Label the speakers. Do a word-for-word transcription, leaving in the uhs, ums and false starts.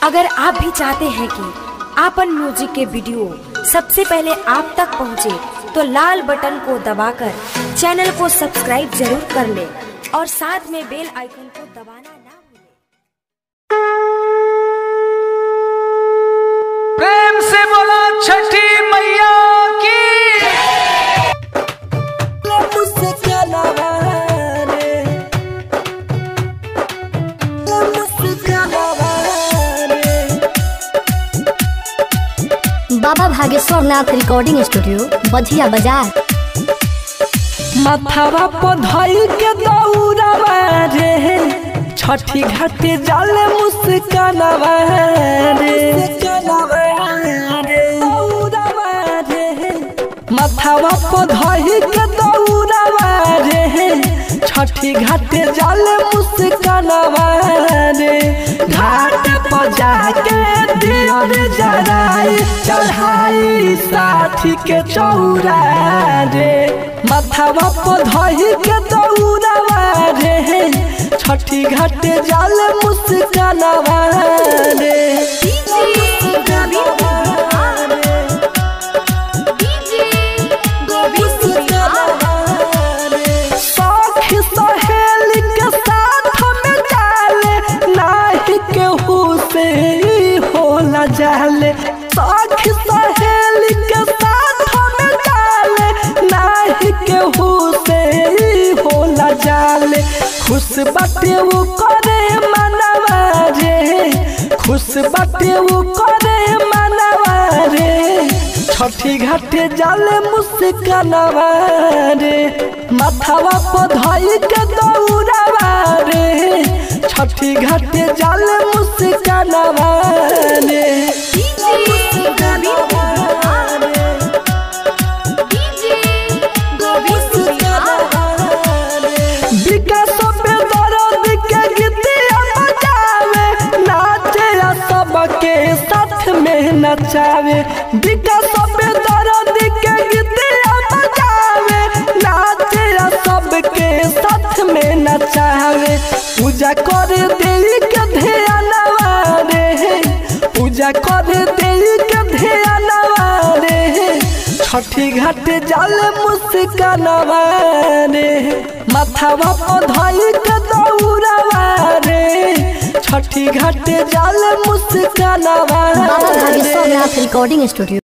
Speaker 1: अगर आप भी चाहते हैं कि आपन म्यूजिक के वीडियो सबसे पहले आप तक पहुंचे, तो लाल बटन को दबाकर चैनल को सब्सक्राइब जरूर कर ले और साथ में बेल आइकन को दबाना ना भूलें।
Speaker 2: प्रेम से बोला छठी मैया की।
Speaker 3: बाबा भागेश्वर नाथ रिकॉर्डिंग स्टूडियो बधिया बाजार।
Speaker 4: माथावा पधई के दौड़ावा रे, छठी घाटे जाले मुस्कानावा रे, माथावा पधई के दौड़ावा रे, छठी घाटे जाले मुस्कानावा रे। घाट पर जाके दियर जराई चढ़ाई साथी के चौरा रे, माथावा पधई के दौड़ावा रे, छठी घाटे जाले मुस्कानावा रे। जाले साखी सहेली के साथ में जाले, नाही केहू से होला जाले। खुश बाटे वो करे मनवा रे, खुश बाटे वो करे मनवा रे, छठी घाटे जाले मुस्कानावा रे, माथावा पधई के दौड़ावा रे, छठी घाटे जाले मुस्कानावा रे। विकास पे दर्द के गीतिया बजावे, नाचे सबके साथ में नचावे। विकास पे दर्द के गीतिया बजावे, नाचे सबके साथ में नचावे। पूजा कर देवी के ध्यानवा रे, पूजा कर देवी के ध्यानवा रे, छठी घाटे जाले मुस्कानावा रे, माथावा पधई के दौड़ावा रे, छठी घाटे जाले मुस्कानावा रे।
Speaker 3: बाबा भागेश्वर नाथ रिकॉर्डिंग स्टूडियो।